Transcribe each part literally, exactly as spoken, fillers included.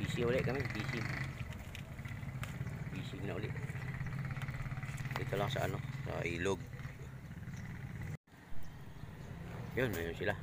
Busy ulit kami, busy. Busy na ulit. Dito lang sa ano, sa ilog. Yun, ayun sila.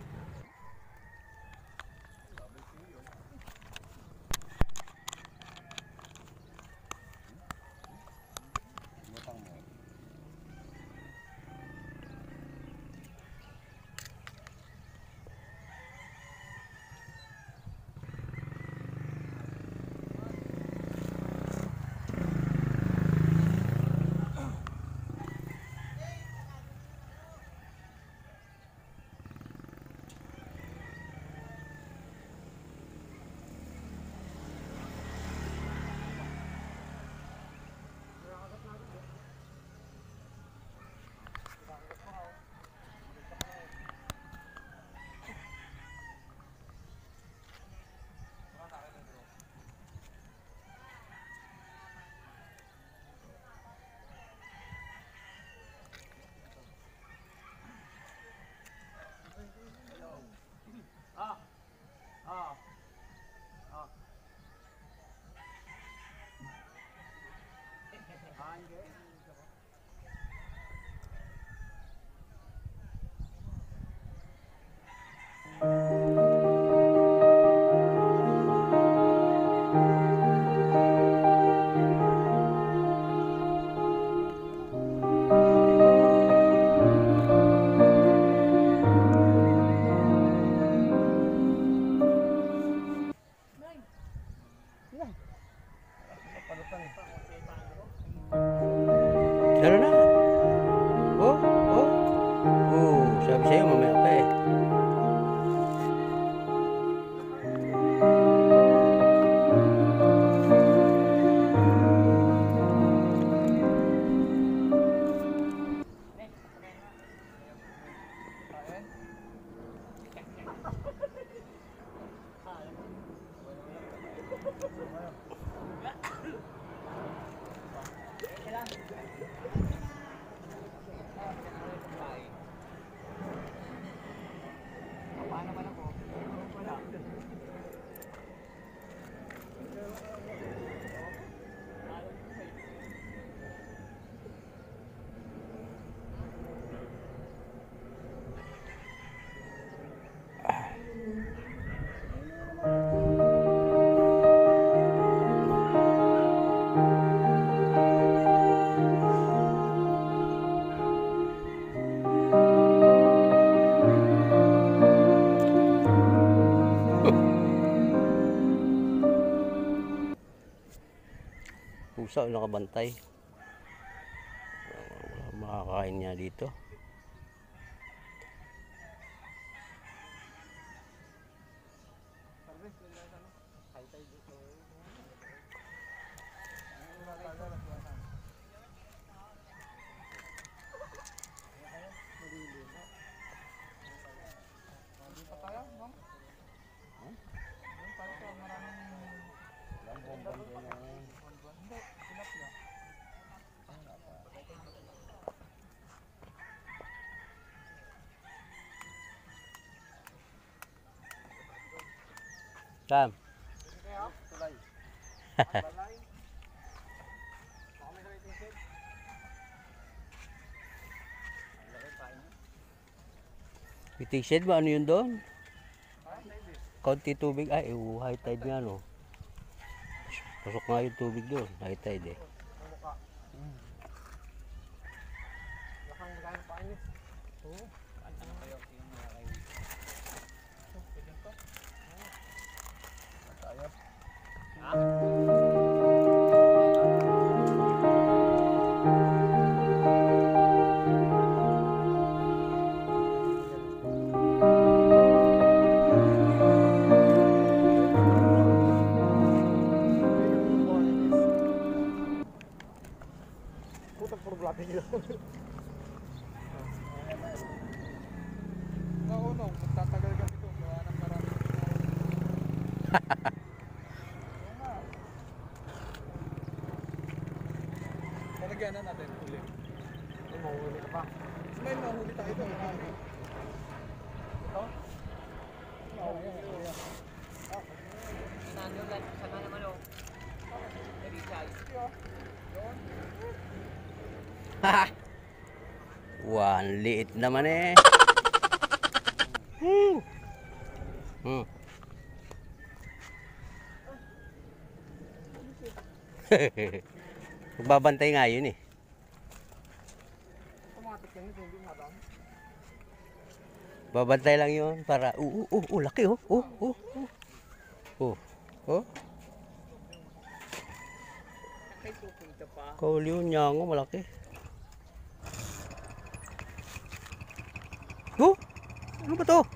Lalo na. Oh, oh. Oh, sabi sa'yo mamaya pa eh. Pusa o nakabantay. Uh, makakain niya dito. Sam. Biting shed ba? Ano yun doon? Konti tubig. Ay, uh, high tide nga no. Pasok nga yung tubig doon. High tide eh. Naunong, magtatagal ka dito. Gawa ng marami. Talagyan na natin huli. Ay, mahuhuli ka pa. May mahuli tayo ito. Ito? Oo, yan. Inano lang sa Ha! Wan, liit naman eh. Hmm. Hmm. Magbabantay nga yun eh. Automatic yan, hindi madam. Babantay lang yun para, uh, uh, uh, uh laki oh, oh, oh, oh, oh, oh. Nakay pa. Kauli yun niya nga, malaki. Oh, ano ba to?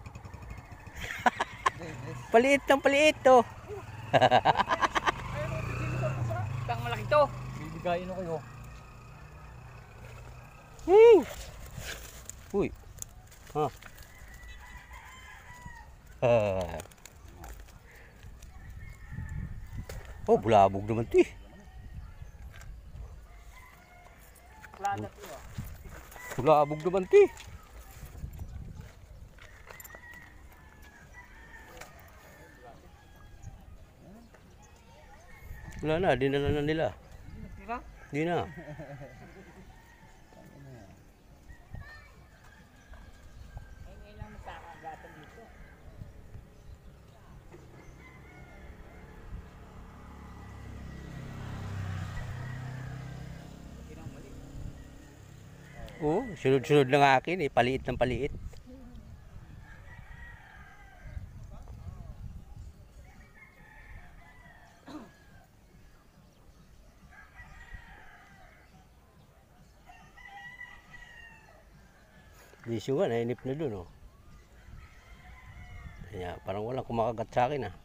Paliit ng paliit to. Tang malaki to. Bibigayin ako kayo. Hmm. Uy. Ha. Ah. Oh, bulabog naman to eh. Ladat to ah. Bulabog naman to eh. Wala na, dinala na nila. Tira? Di na. Ay, ngayon lang magkakagatan dito. Oo, sunod-sunod ng akin eh. Paliit ng paliit. Disyo nga, nainip na dun oh. Kaya parang walang kumakagat sa akin ah.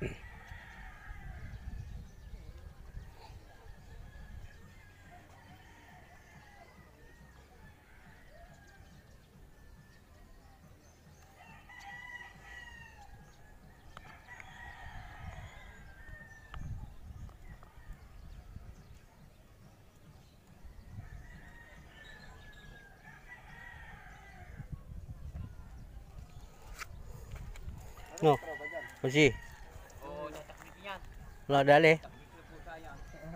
No, kasi Oo, natakbit yan. wala dali. Takbit na po tayo.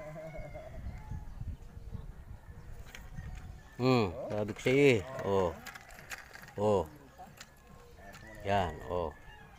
Hmm, sabi ko sa'yo eh. Oh. Oh. Yan, oh.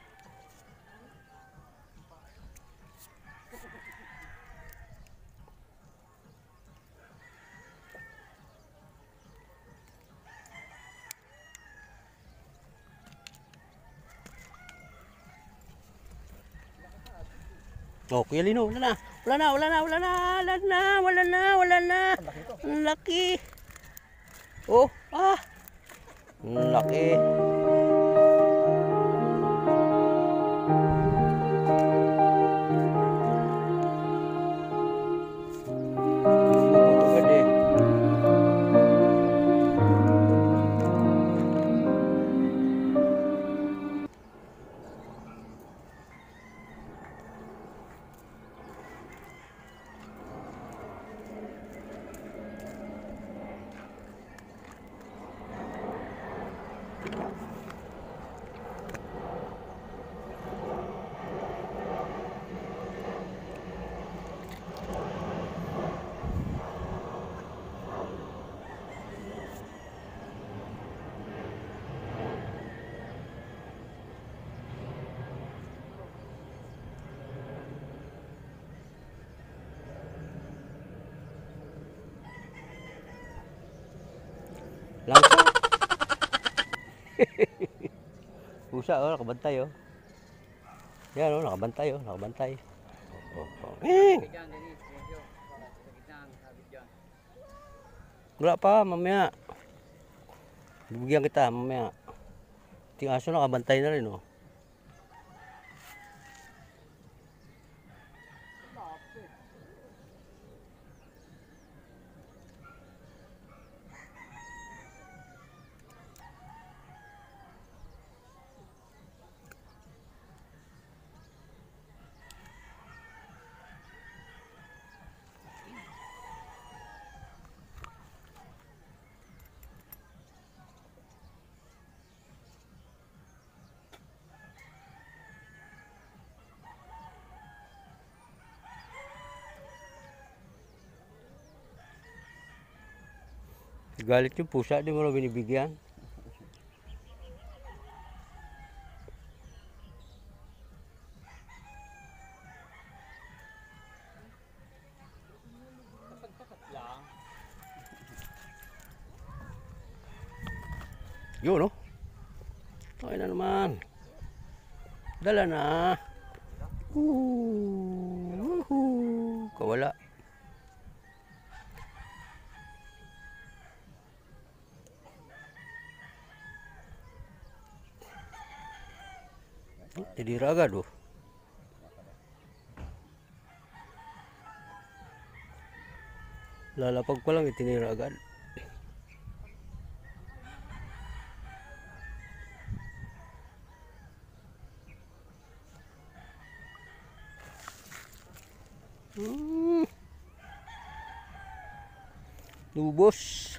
Oh, Kuya Lino, wala na. Wala na, wala na, wala na, wala na, wala na, wala na. Ang laki. Oh, ah. Ang laki. Lumubog agad eh. Langsa. Pusa oh, nakabantay oh. Yan oh, nakabantay oh, nakabantay. Oh, oh, oh. Eh, Diyan, Dennis. Medyo. Sa gitna ang sabit dyan. wala pa, mamaya. Bibigyan kita mamaya. Ting aso nakabantay na rin oh. Galit yung pusa, di mo na binibigyan. lang. Yun, no? Okay na naman. Dala na. Woohoo! Woohoo! Kawala. Tidira agad, oh. Lalapag pa lang, itinira agad. Hmm. Lubos.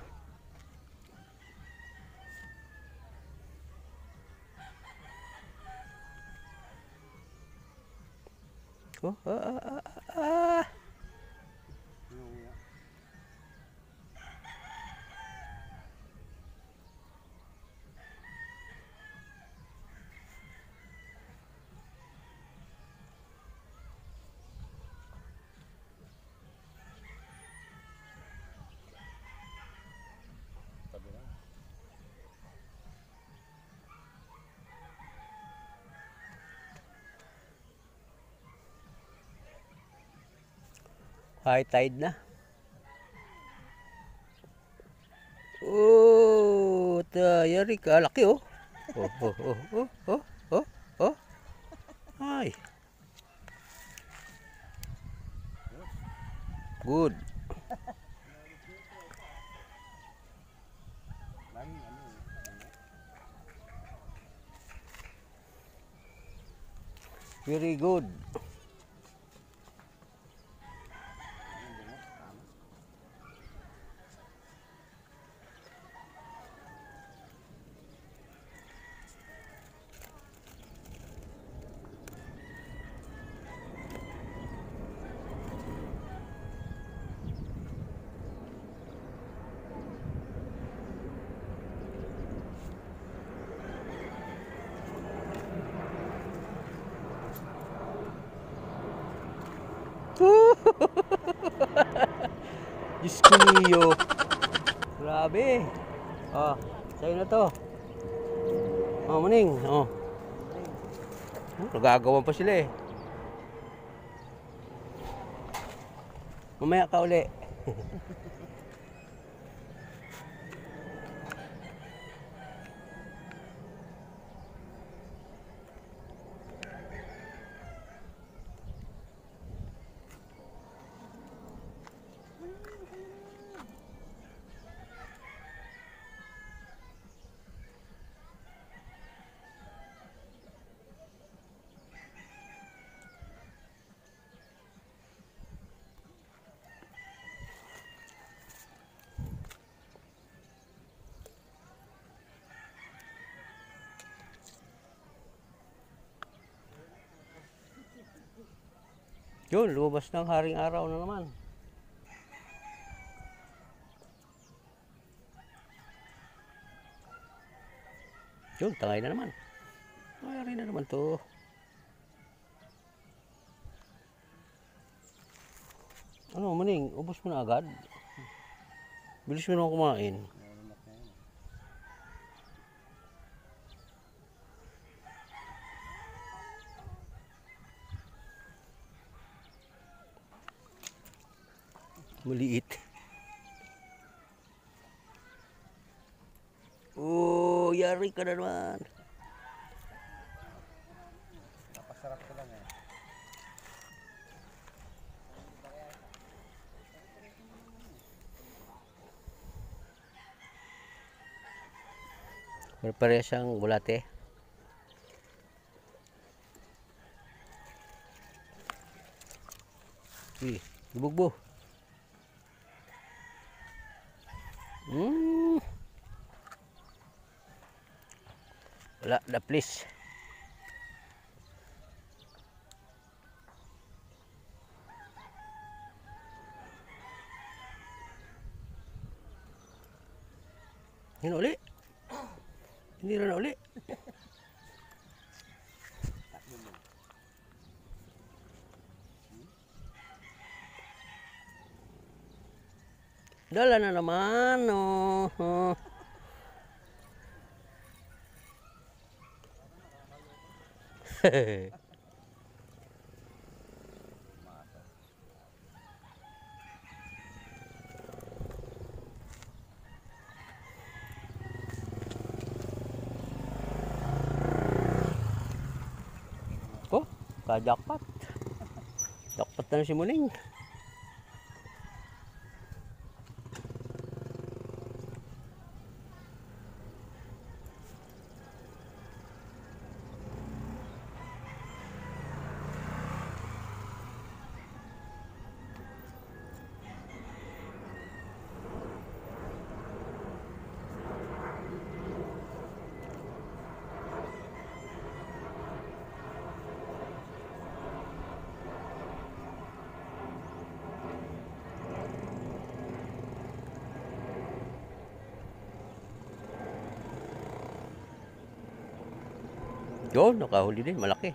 Oh, ah, ah, ah, ah. High tide na. Oh, tayari ka. Laki, oh. Oh, oh, oh, oh, oh, oh, oh. Ay. Good. Very good. Diyos ko niyo. Grabe. Oh, sa'yo na to. Oh, maning. Oh. Oh, nagagawan pa sila eh. Mamaya ka uli. Yun, lumabas ng haring araw na naman. Yun, tangay na naman. Ay, na naman to. Ano, maning, ubos mo na agad. Bilis mo na kumain. Maliit. Oh, yari ka na naman. Napasarap ko lang eh. Pare-pareha siyang bulate. Uy, bubugbo. Hmm. Wala, na please. Yun uli. Hindi na uli. Dala na naman, oh. Oh. Oh, ka-jackpot. Jackpot na si Muning. Yun, nakahuli din, malaki.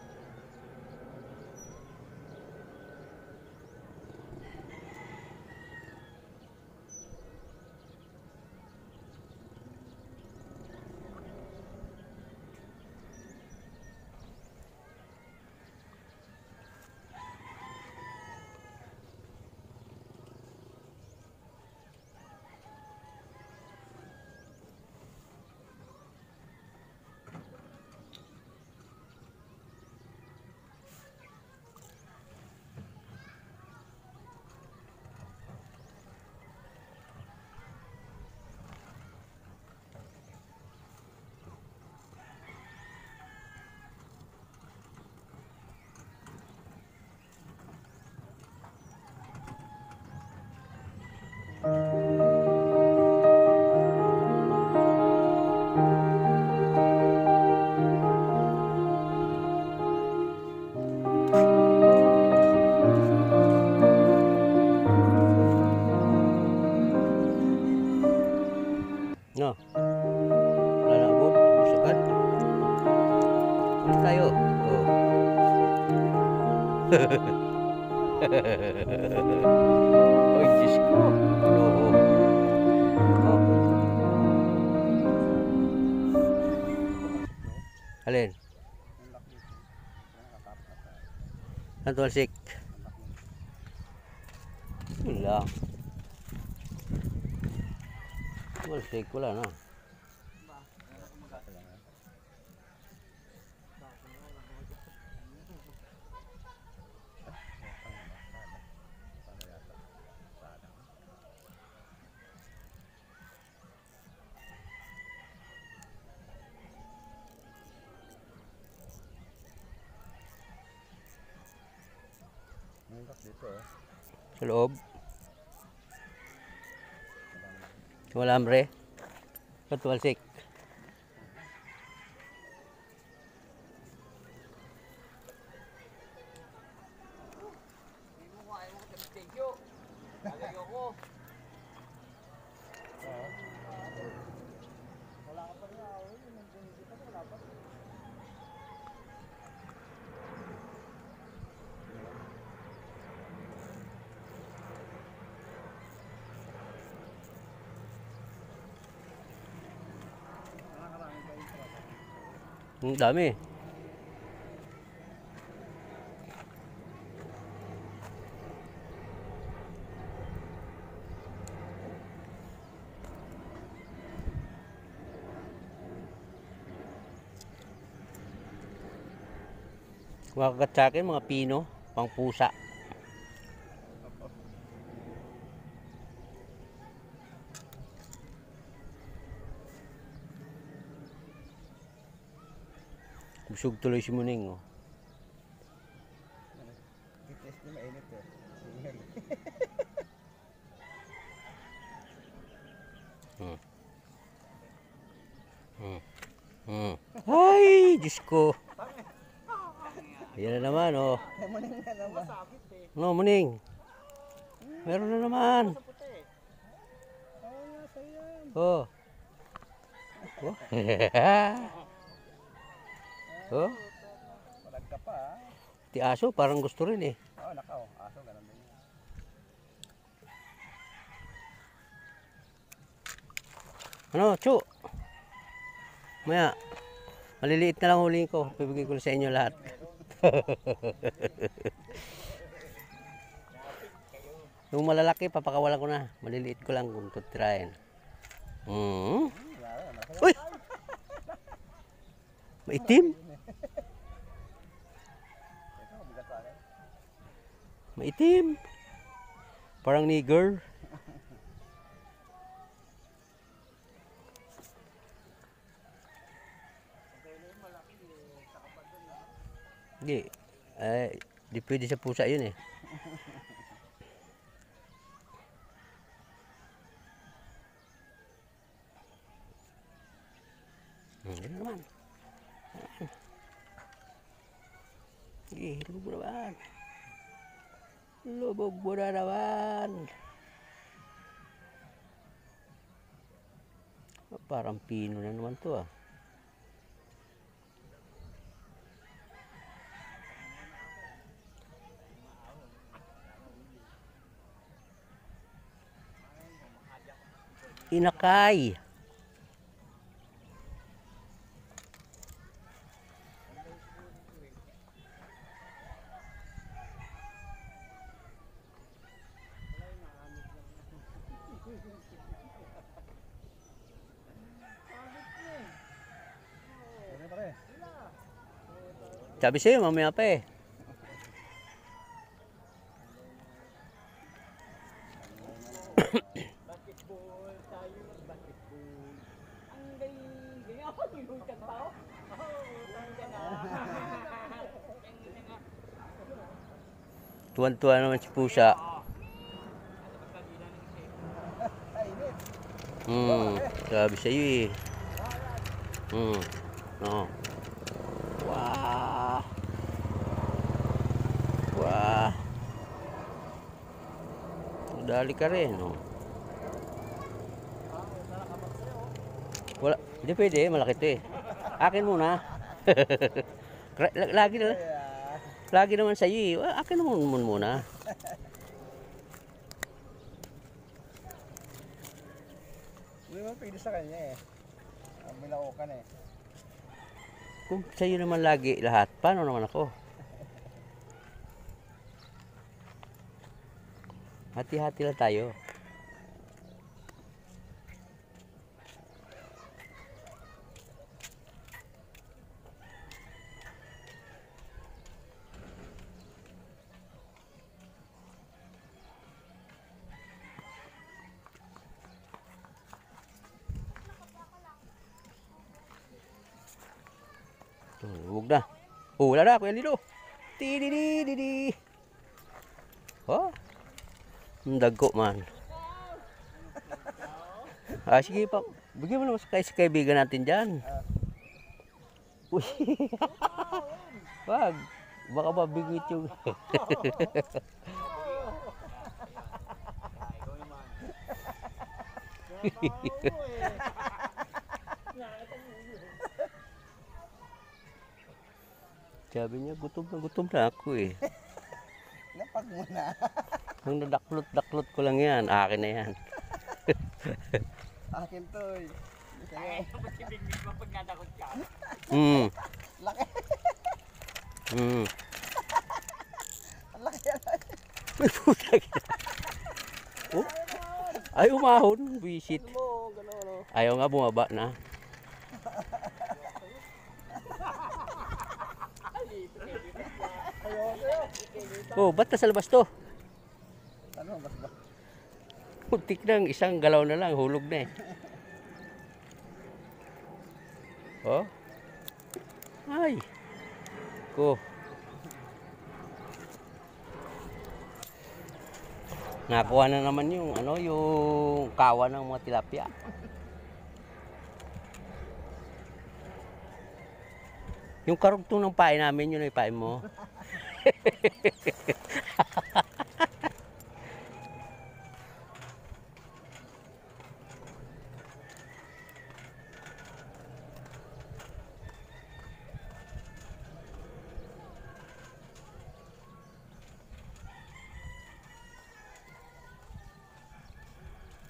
No. Wala na abot. Busagad. Ulit tayo. Oh. Oy, Diyos ko. Ano, oh. Oh. Alin? Ang tuwalsik. Wala. Tuwalsik, wala na. Dito eh. Sa loob. Wala amre. Patuwalsik. Ang dami. Makakat sa akin mga pino, pang pusa. Busog tuloy si Muning, oh. Titest na mainit eh. Hmm. Hmm. Hmm. Ay, Diyos ko. Ayan na naman, oh. Muning na naman. No, Muning. Meron na naman. Oh, sayang. Oh. Oh. Oh, Malagka pa ah. ti aso parang gusto rin eh. Oo, nakaw. Aso, ganun din. Ano, Chu? Maya, maliliit na lang huling ko. Bibigay ko sa inyo lahat. Yung malalaki, papakawalan ko na. Maliliit ko lang kung tutirahin. Hmm. Uy! Maitim? Maitim. Parang nigger. Hindi. Eh, di pwede sa pusa yun eh. Hmm, yun naman. Sige, lubog mo naman. Lubog mo na naman. Parang pino na naman to ah. Inakay. Ano pare? Sabi sa'yo, mamaya pa eh. Basketball tayo, basketball. Ang galing, ganyan ako, tinutag pa ako. Oh, tangga na. Tuwan-tuwa naman si pusa. Hmm, sabi sa'yo eh. Hmm, no. Wah. Wah. Dali ka rin, no. Wala, hindi pwede, malaki to eh. Akin muna. Lagi na, lagi naman sa'yo eh. Akin naman muna. Hindi mo pwede sa kanya eh. Ang bilaukan eh. Kung sa'yo naman lagi lahat, paano naman ako? Hati-hati lang tayo. Huwag na. Oh, wala na, Kuya Lilo. Tididididi. Oh. Ang dagko man. Ah, sige pa. Bigyan mo naman sa kay- sa kaibigan natin dyan. Uy. Wag. Baka mabigit yung... Sabi niya, gutom na gutom na ako eh. Napag mo na. Ang nadaklot-daklot ko lang yan, akin na yan. Akin to eh. Ay, kapag sibigmig mo pag nadakot ka. Hmm. Laki. Hmm. Ang laki yan. May puta ka. Oh? Ay, umahon. Visit. Mo, gano'n no. Ayaw nga bumaba na. Ayaw, ayaw. Oh, ba't nasa labas to? Ano, mas ba? Putik na, isang galaw na lang, hulog na eh. Oh. Ay. Ko. Nakuha na naman yung ano, yung kawa ng mga tilapia. Yung karugtong ng pain namin, yun ay pain mo.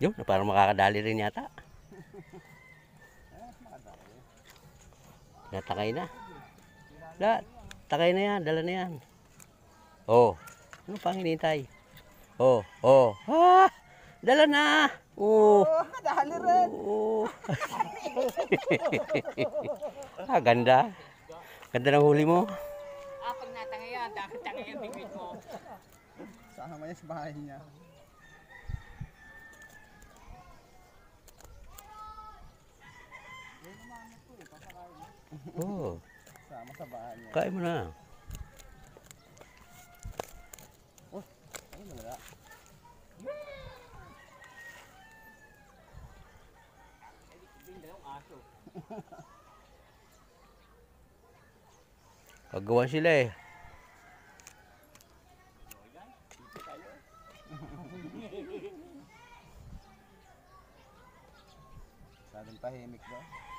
Yun, parang makakadali rin yata. Natakay na. La, takay na yan, dala na yan. Oh, ano pang hinihintay? Oh, oh. Ah, dala na. Oh. Oh, dali rin. Oh. Ah, ganda. Ganda ng huli mo. Ah, pag natangay yan, dapat tangay yung bingwit mo. Sama niya sa bahay niya. Oh, Sama sa bahay niya. kain mo na. Ano malala? Yung dalawang aso. Kagawan sila eh. Masyadong tahimik daw.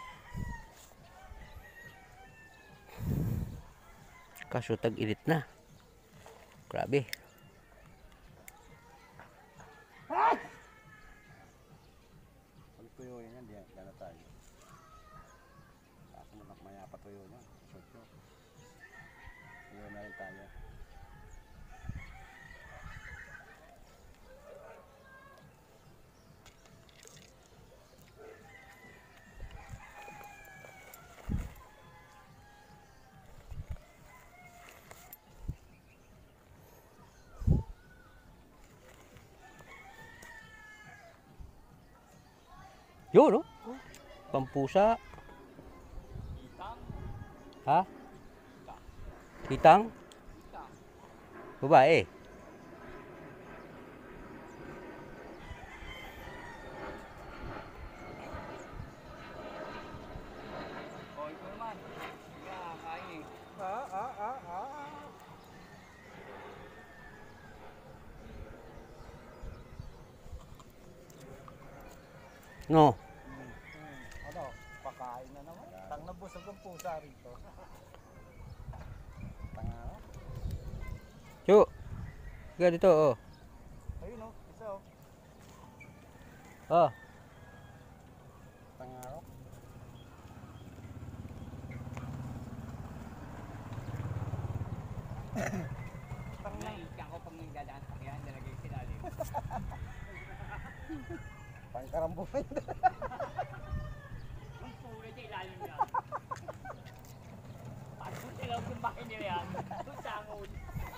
Kaso tag-init na. Grabe. Pag tuyo yan, diyan na tayo. Ako manak maya pa tuyo niya. Sotyo. Tuyo na rin tayo. Yun, no? Pampusa. Itang. Ha? Kitang? Babae. Oh, ito naman. Yeah, kain eh. Ah, ah, ah, ah. No. Ano? Pakain na naman. Tang nabusog ang pusa rito. Tanga. Chu. Ga dito, oh. Ayun o, isa o. Oh. Tanga. Naiiyak ko pag nagdadaan sa kaya, nalagay sa ilalim. Pangkarambo pa yun. Ang pula sa ilalim yan. Paano sila kung bakit nila yan? Kung sangod.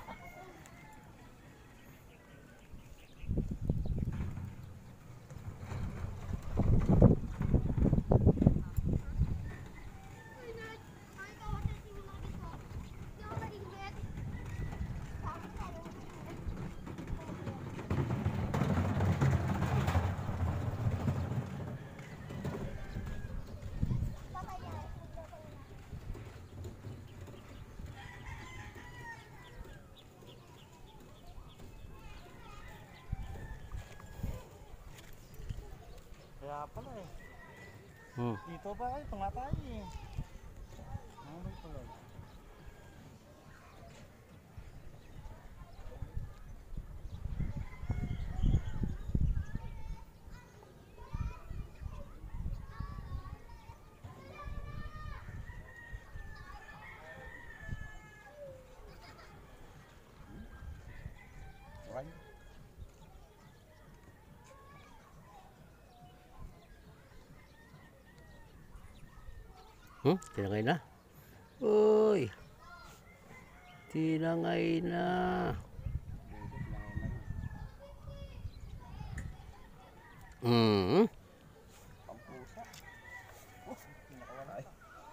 Kaya pala eh. Hmm. Dito ba kayo? Tunga tayo eh. Ano ba ito? Okay. Hmm? Tinangay na. Uy. Tinangay na. Hmm. Pampusa. Oh, nakawala eh.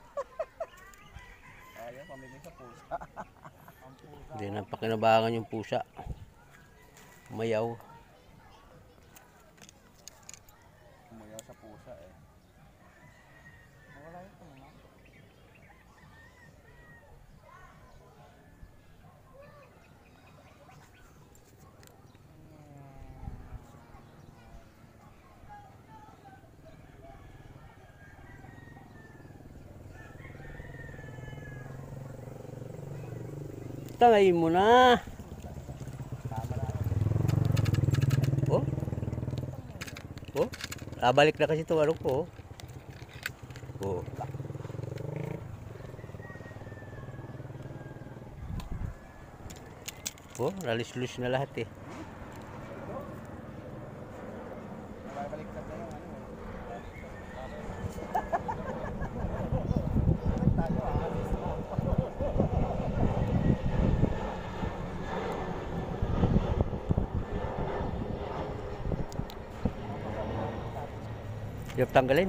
Ayaw, pamigay sa pusa. Pampusa. Hindi na pakinabangan yung pusa. Mayaw. Umuyaw sa pusa eh. Nawala ito naman. Tangay mo na. Tama na. Oh. Ah, balik na kasi itong ano ko. Oh. Oh, nalis-lus na lahat eh. Nababaliktad na yung ano. Hirap tanggalin.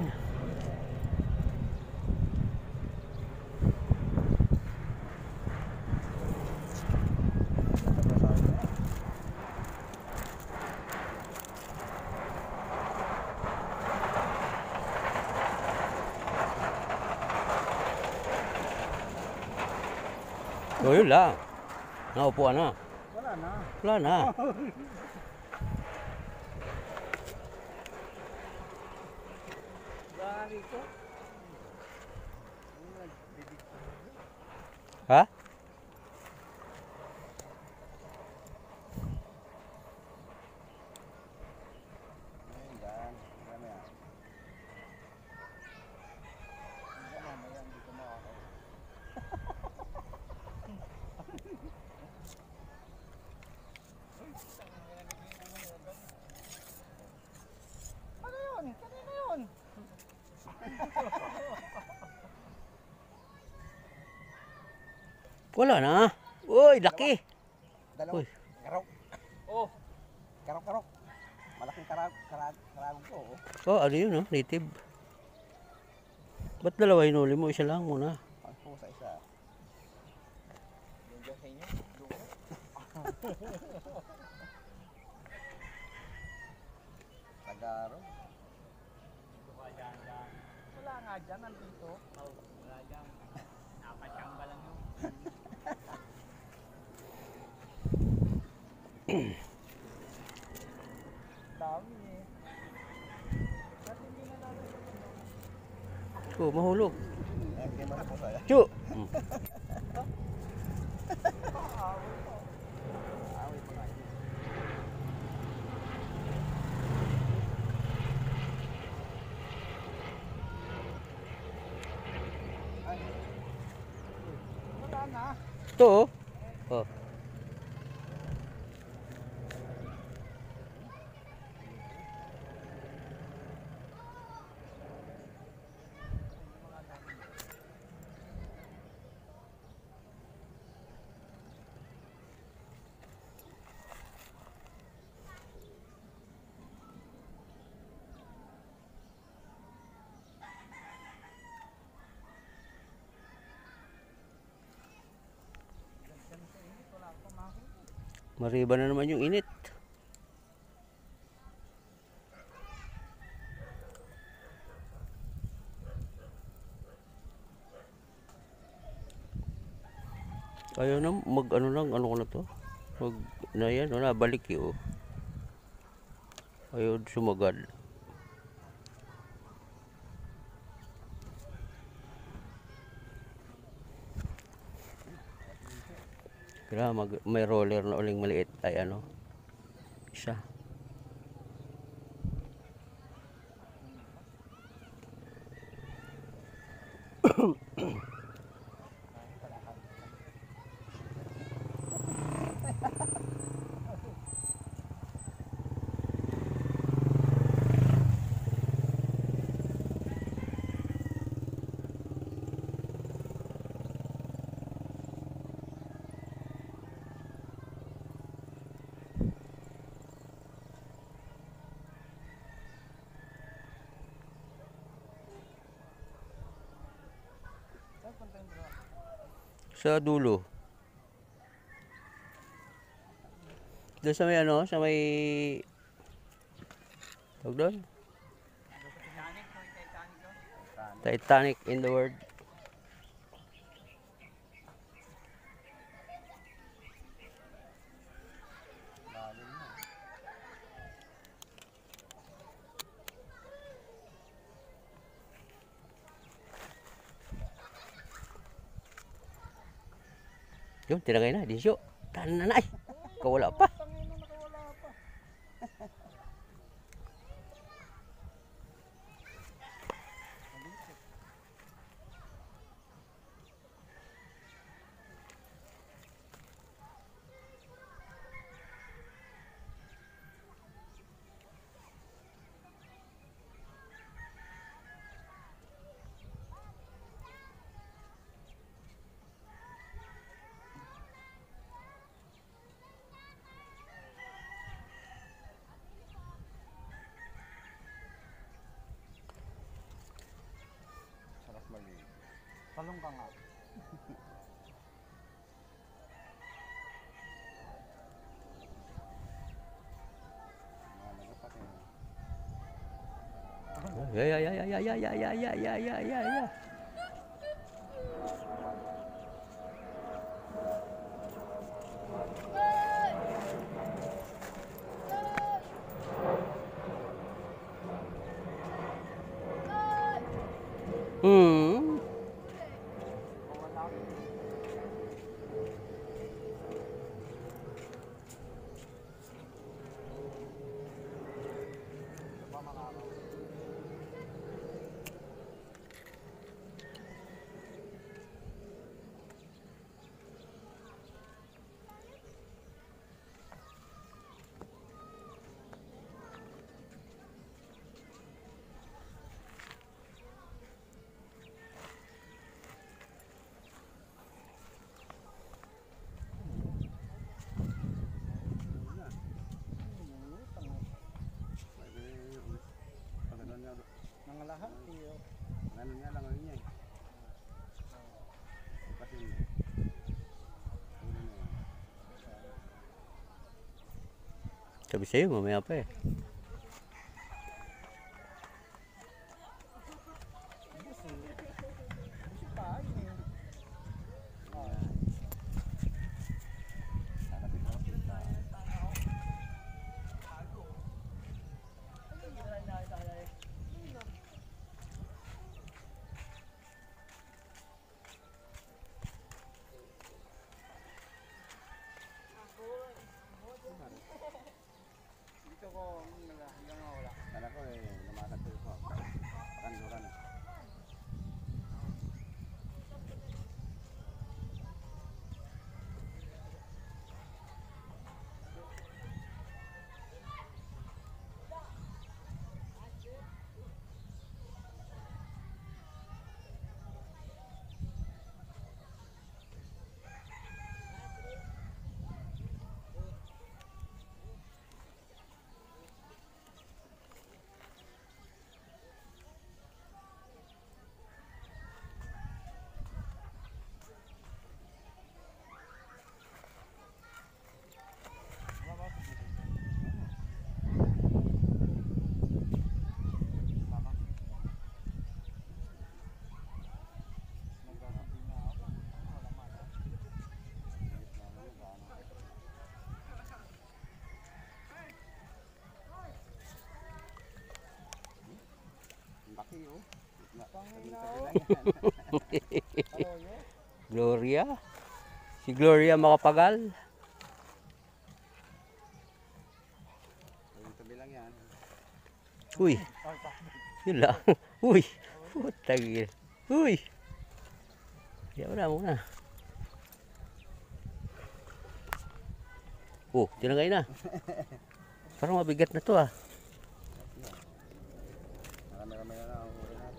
So yun lang. Naupuan na. Wala na. Wala na. Gari ko. Ha? Ayun, dyan. Marami yan. Hindi ka mamaya, hindi ko makakaw. Ano yun? Kanina yun? Wala na. Uy, laki. Dalawa. Uy. Karok. Oh, Karok, karok. Malaking karag, karag, karagog ko. Oh. Oh, ano yun, oh? Native. Ba't dalawa hinuli mo? Isa lang muna. Ang pusa isa. yung dyan sa inyo. Tagaro. Wala nga dyan, nandito. Oh, wala dyan. Napachamba lang yun. Dami eh. Ba't hindi na natin ito? Oh, mahulog. Eh, kaya mga pusa yan. Chu! Hmm. Awit mo nga yun. Ay. Wala na. Ito, oh. Oh. Mariba na naman yung init. Ayaw na mag ano lang, ano ko na to. Mag na yan, oh, nabalik yun. Ayaw sumagad. Kaya mag, may roller na uling maliit ay ano. Isa. Sa dulo. Doon sa may ano, sa may tawag doon? Titanic, may Titanic doon. Titanic in the world. Lalim na. Yun, tinagay na, disyo. Tanan na na ay. Kawala pa. Tangina, nakawala pa. Ya ya ya ya ya ya ya ya ya ya ya ya ya. Hmm. Nangalahat. Ano nga lang ano niya eh. Kasi niya. Ulo na yan. Sabi sa'yo, mamaya pa eh. Kakapit ako kita. Dito ko hanggang mawala. Kala ko eh, lumakad ko ito. Pakanduran eh. Laki oh. Gloria. Si Gloria Macapagal. Yung tabi lang yan. Uy. Yun lang. Uy. Putagil. Uy. Diyan mo na muna. Oh, tinangay na. Parang mabigat na to ah. Marami-rami na lang ang huli natin.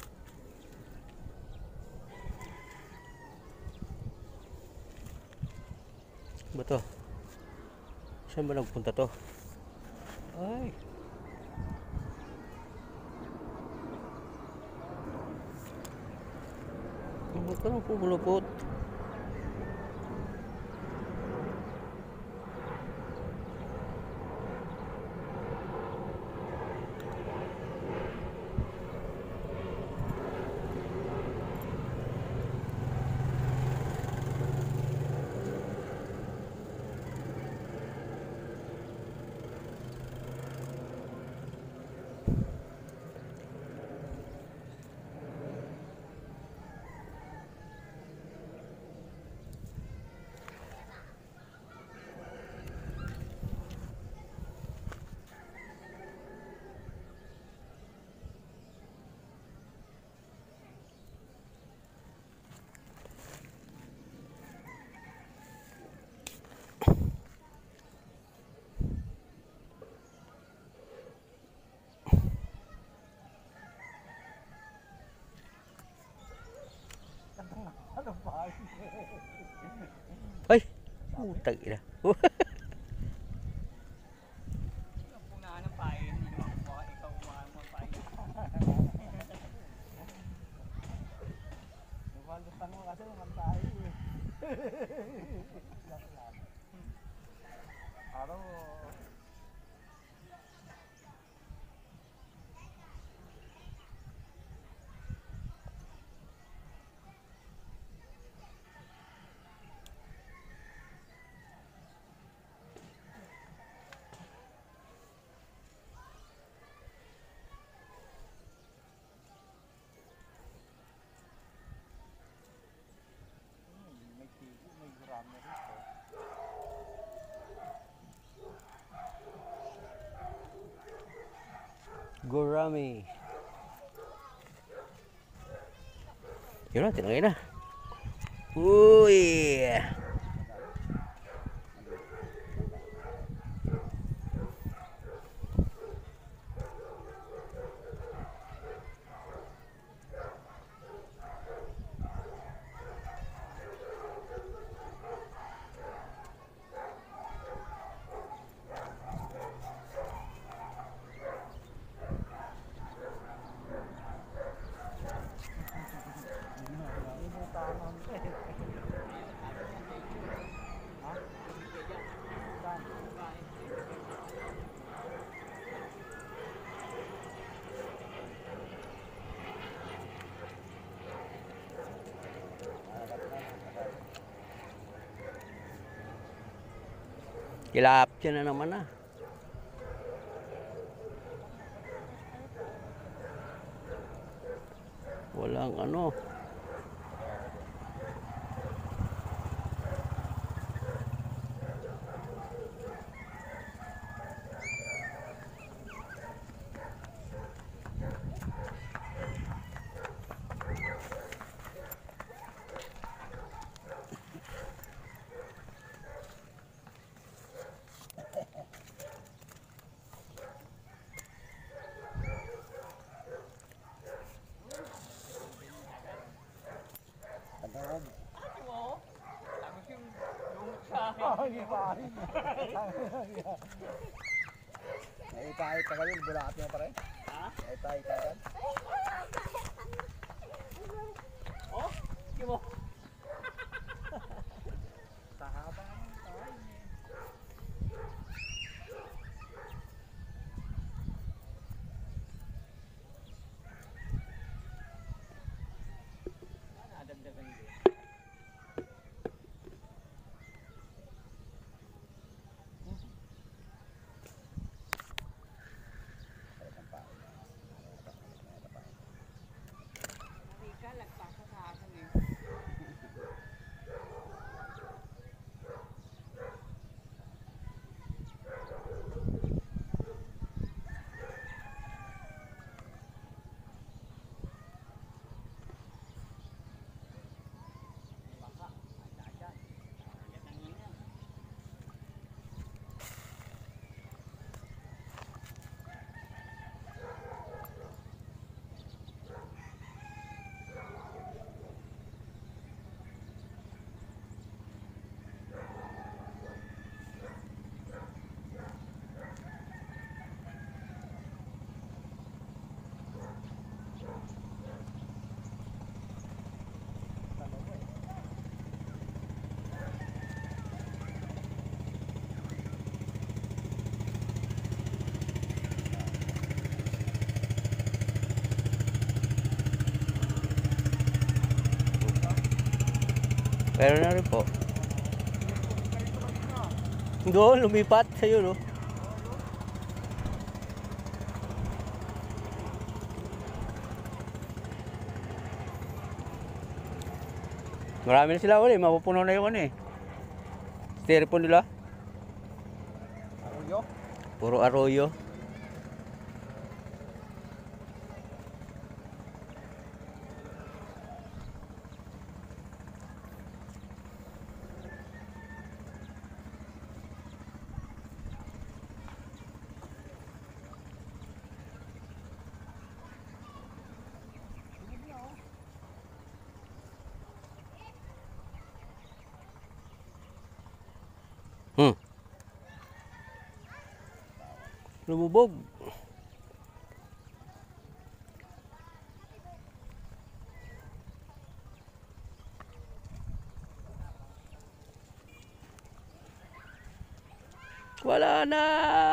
Ba to? Saan ba nagpunta to? Ay. Huwag ka nang pumulupot. Ano ba? Ay. Putang ina. Punahan ng pain, hindi naman kumaha, ikaw kumahan mo ang pain. Nagpaldutan mo kasi naman tayo eh. Araw Gurami. Yun na, tinangay na. Uy! Tilapia na naman ah. Walang ano. Naitahit ka kayo, bulat niya pa rin. Ha? Naitahit ka kan? Oh, sige mo. Tahaba naman tayo. Nadagdagan din. Pero na rin po. Doon, lumipat sa'yo, no? Marami na sila ulit, mapupuno na yung ano eh. Styrofoam nila. Arroyo? Puro arroyo. Hmm. Lumubog. Wala na.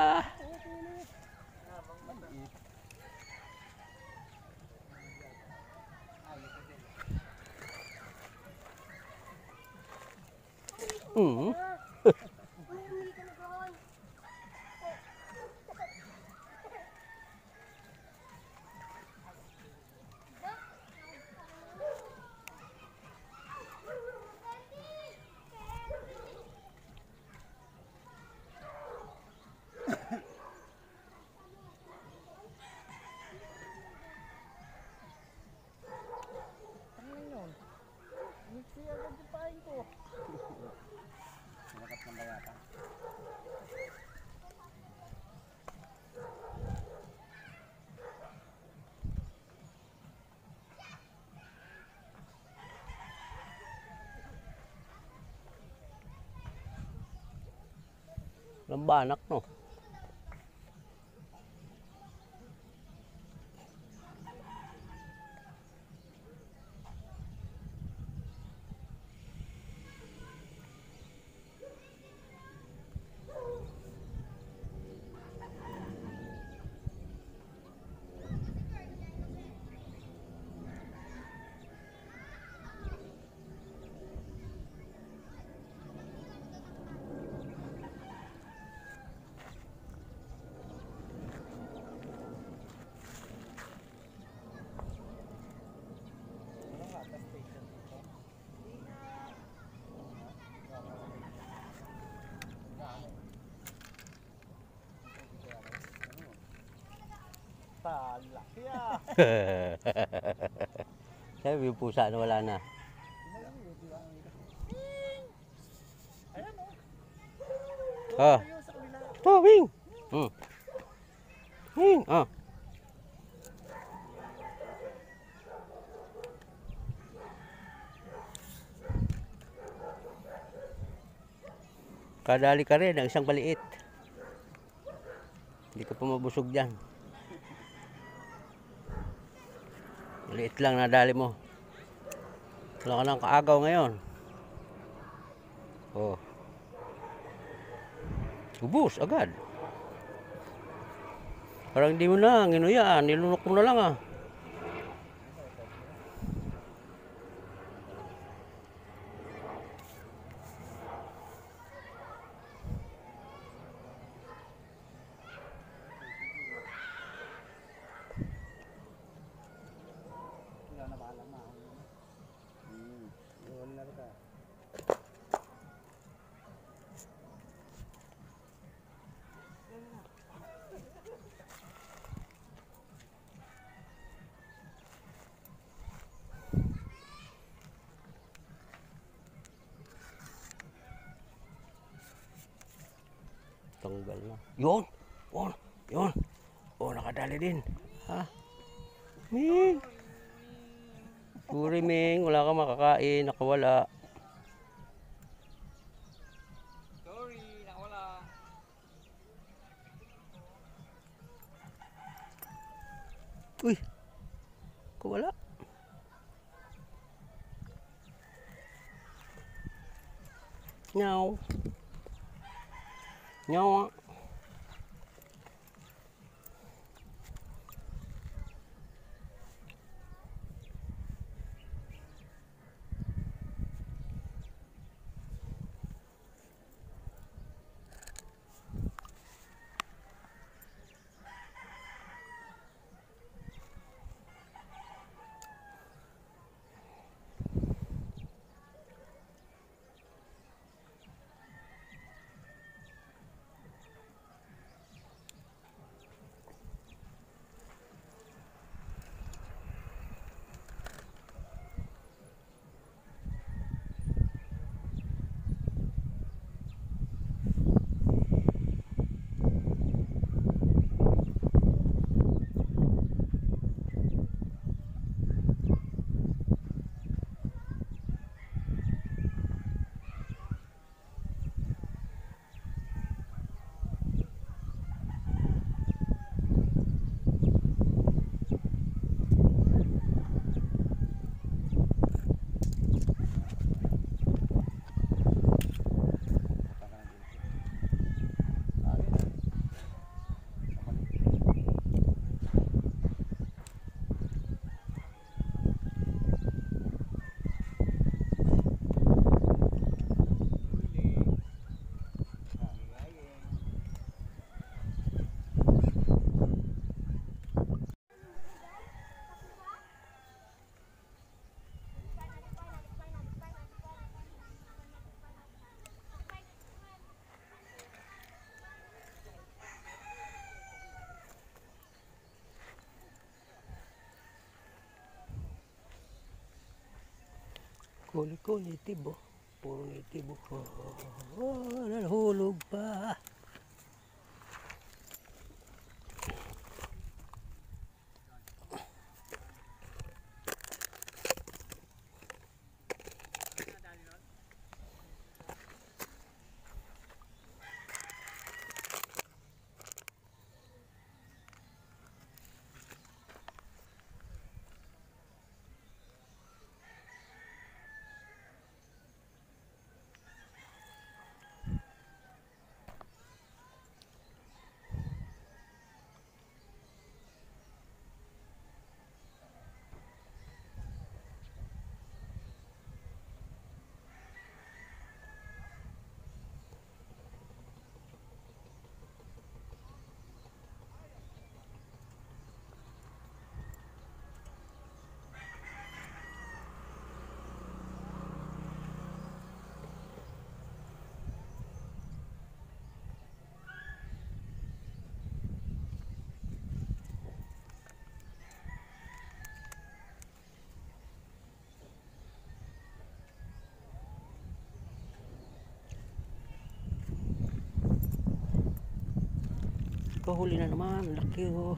Hmm. Lambanak, no? Talaki ah. Sabi yung pusa na wala na. Ayan o. Ah. Ayun sa kabila. Oh, Wing! Hmm. Wing! Ah. Kadali ka rin ng isang maliit. Hindi ka pa mabusog dyan. Maliit lang nadali mo. Wala ka ng kaagaw ngayon. Oh. Ubus agad. Parang hindi mo na, nginuyaan, nilunok mo na lang ah. Wala na bahala na. Hmm. Yun na rin. Tanggal na. Yun! Yun! Yun! Oh, nakadali din. Ha? Ming! Puri Ming, wala kang makakain, nakawala. Sorry, nakawala. Uy! Kawala. Nyaw. Nyaw. Kuli ko nitibo. Puro nitibo. Oh, oh, nalahulog pa. kahuli na naman. Laki oh.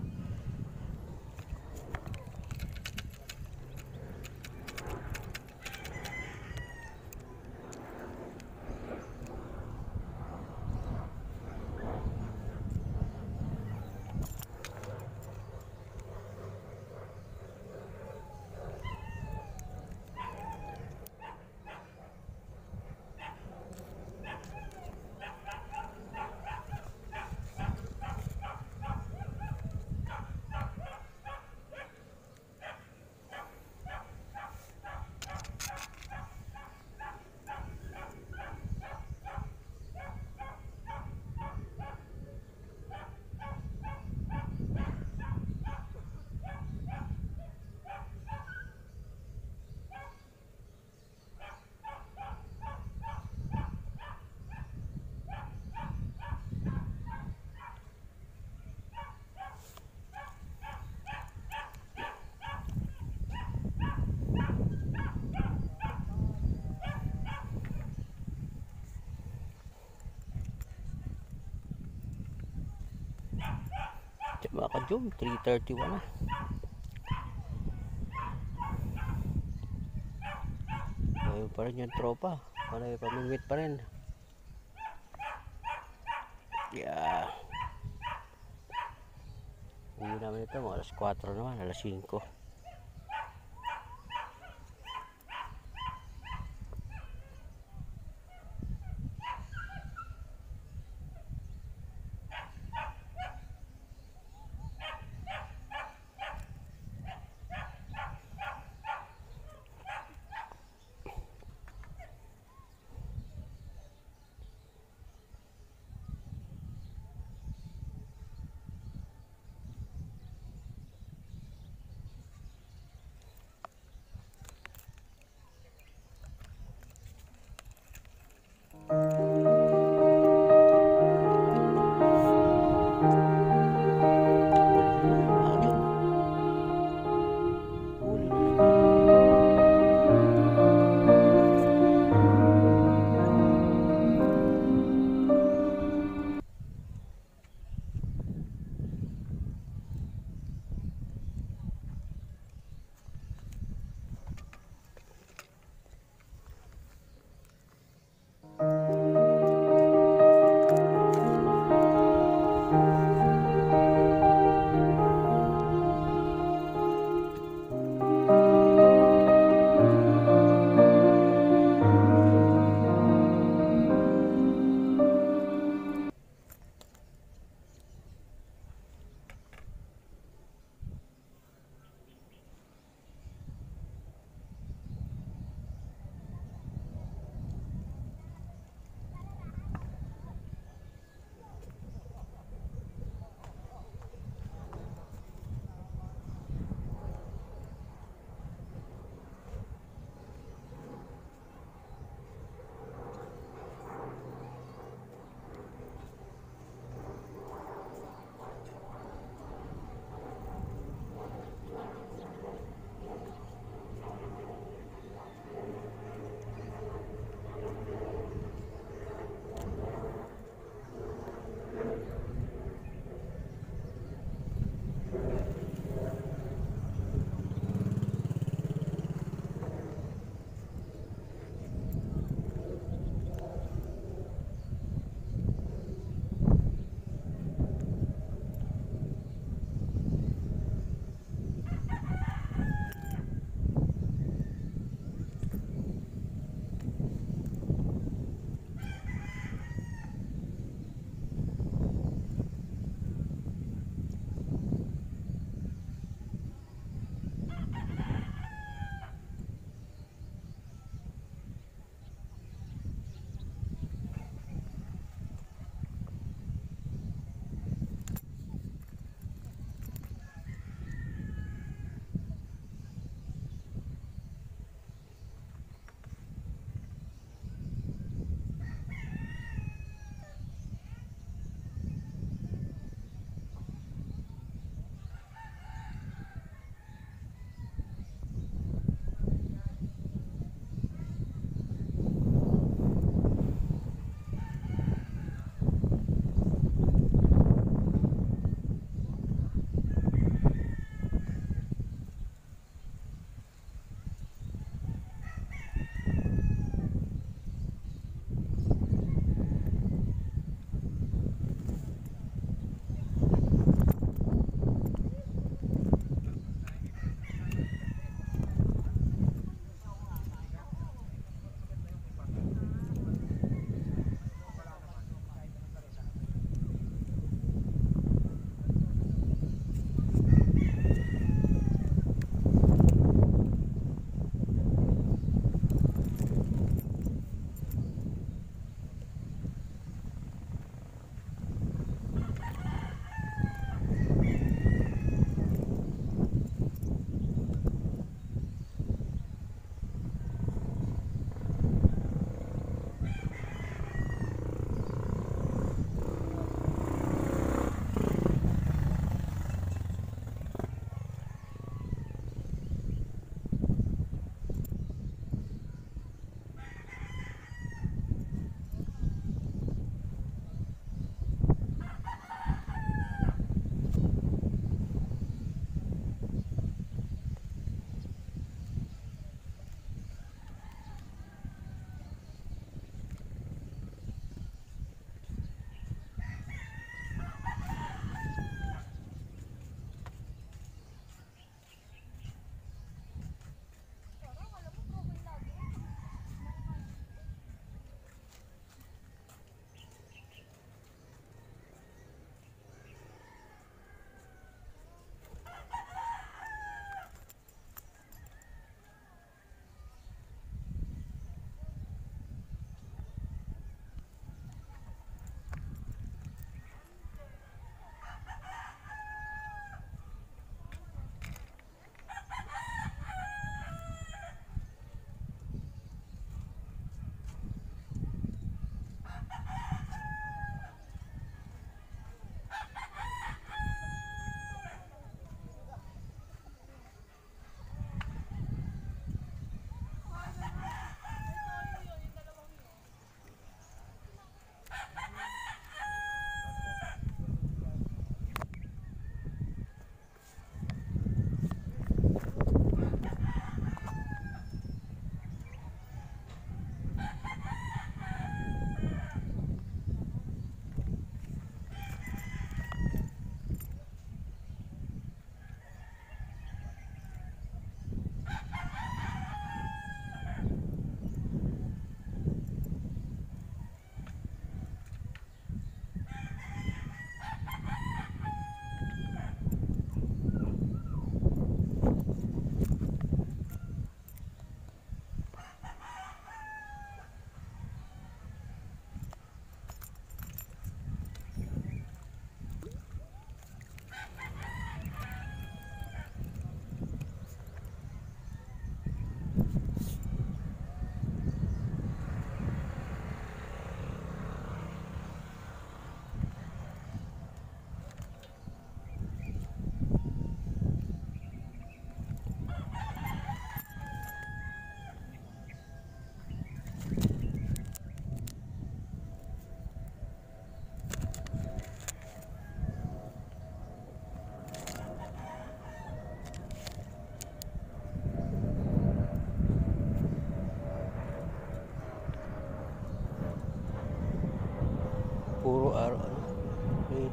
Mga ka-jom, three thirty-one na. Ayun pa rin yung tropa. Panay pamingwit pa rin. Yeah. Uwi naman ito, mga alas kwatro naman, alas singko.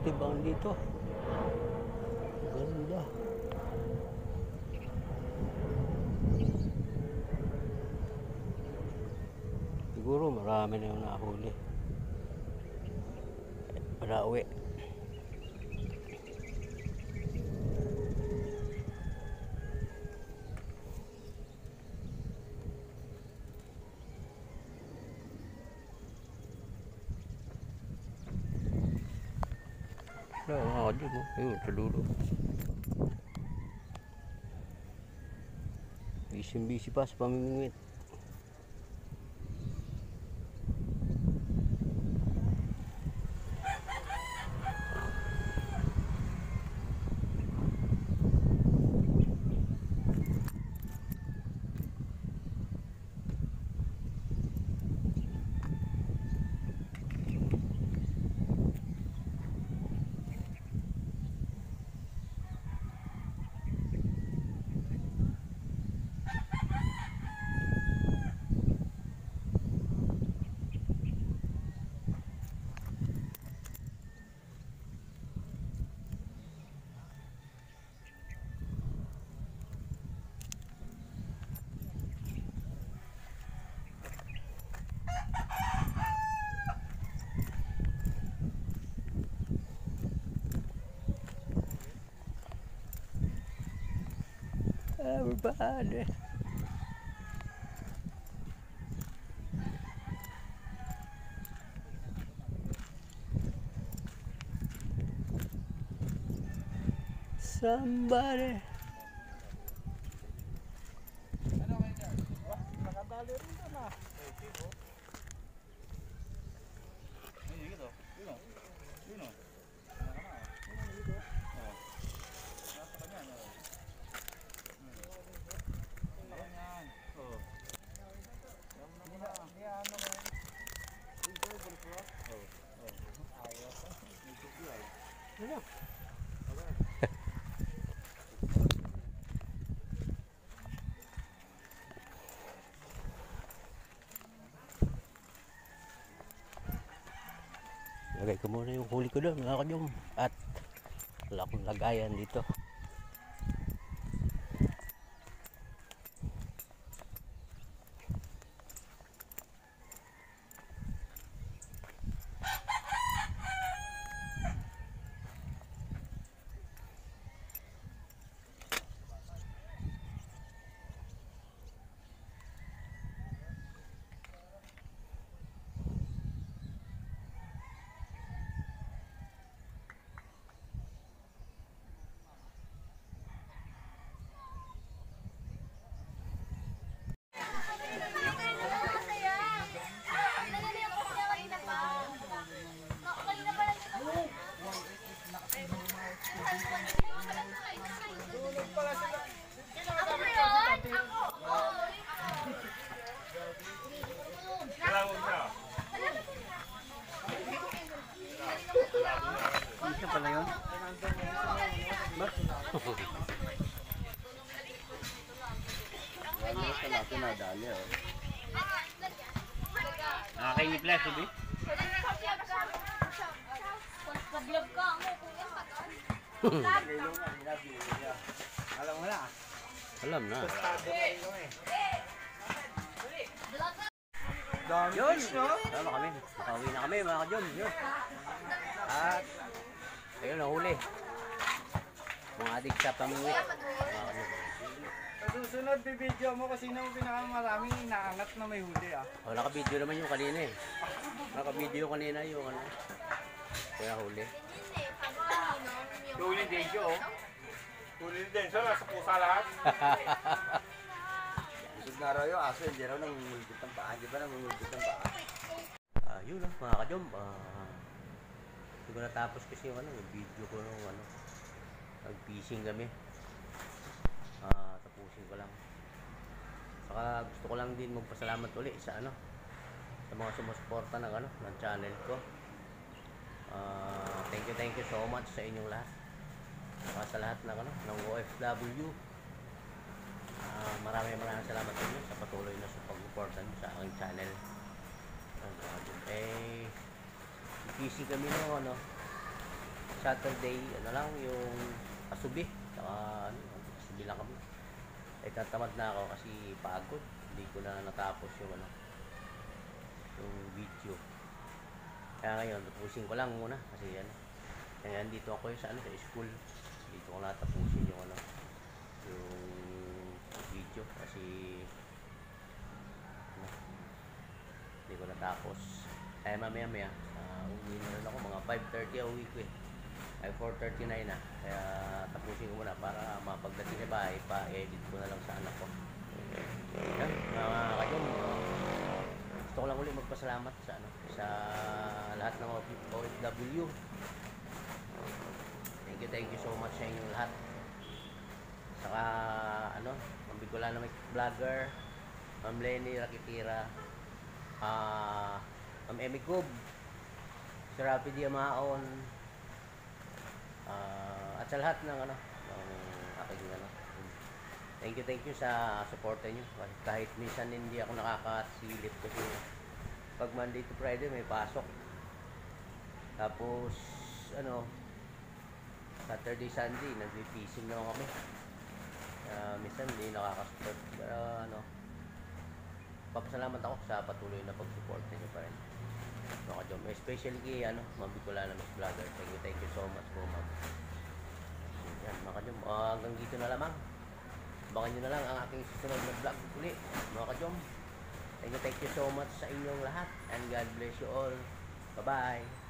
tibang dito. Ganda. Siguro marami na yung nahuli. Para uwi. Wala mga kadyo mo. Ayun, sa dulo. Busy-busy pa sa pamimingwit. Everybody. Somebody. Ano kayo dyan? Wah, nakadali rin dyan ah. Eh, sino? Ay, yun o. Yun o. Yun o. Ano ka na ah. Yun o, dito. Oo. Nasa kanya, no? Hmm. Ano yan? Oo. Yan mo na muna. Hindi ano mo yan. Dito, bulis mo? Oo. Oo. Ayaw. May tupi ay. Ano? Okay. Lagay ko muna yung huli ko doon mga kadyom. At wala akong lagayan dito. Isa pala yun? Wala sa natin nadali oh. Nakakainip lang, sabi? Pag-vlog ka mo, kuya. Alam mo na. Alam na. Dami Yun! fish, no? Tama kami. Nakauwi na kami mga kadyom. Yun. At ayun, nahuli. Mga adik sa pamingwit. Mga kadyom. Sa susunod, bibidyo mo kasi sino pinakamaraming inaangat na may huli ah. Oh, naka-video naman yung kanina eh. Naka-video kanina yung ano. Kaya huli. Huli din siya oh. Huli din siya, nasa pusa lahat. Isog na raw yung aso, hindi raw nangungulgit ang paa. Di ba nangungulgit ang paa? Ah, yun lang mga kadyom. Ah, hindi ko natapos kasi yung ano, yung video ko nung ano. Nag-fishing kami. Ah, tapusin ko lang. Saka gusto ko lang din magpasalamat uli sa ano, sa mga sumusuporta ng ano, ng channel ko. Ah, thank you, thank you so much sa inyong lahat. Saka sa lahat ng ano, ng O F W. Ah, maraming maraming salamat sa inyo sa patuloy na pag-suporta niyo sa aking channel. Ano, eh, busy kami no, ano, Saturday, ano lang, yung asubi. Saka, ano, asubi lang kami. Eh, tatamad na ako kasi pagod. Hindi ko na natapos yung, ano, yung video. Kaya ngayon, tapusin ko lang muna. Kasi, ano, kaya dito ako sa, ano, sa school. Dito ko natapusin yung, ano, yung video. Kasi, ano, hindi ko natapos. Kaya mamaya maya, uh, uwi na rin ako. Mga five thirty a week ko eh. Ay four thirty-nine na. Kaya tapusin ko muna para mapagdating sa bahay, pa-edit ko na lang sa anak ko. Yan, mga kajom. Uh, gusto ko lang ulit magpasalamat sa ano, sa lahat ng O F W. Thank you, thank you so much sa inyong lahat. Saka ano, Ma'am Bicolana Vlogger, Ma'am Lenny Rakitira, ah, uh, Ma'am Emmy Cobb, si Rapi Diamaon, uh, at sa lahat ng ano, ng aking ano. Thank you, thank you sa suporta nyo. Kahit minsan hindi ako nakakasilip kasi pag Monday to Friday may pasok. Tapos ano, Saturday, Sunday nag-fishing naman kami. Uh, minsan hindi nakakasupport. Pero ano, papasalamat ako sa patuloy na pag-support niyo pa rin. Mga Jom, especially kay ano, Ma'am Bicolana Vlogger. Thank you, thank you so much po, ma'am. Yan, mga Jom, uh, hanggang dito na lamang. Abangan nyo na lang ang aking susunod na vlog ulit, mga Kajom. Thank you, thank you so much sa inyong lahat. And God bless you all. Bye-bye.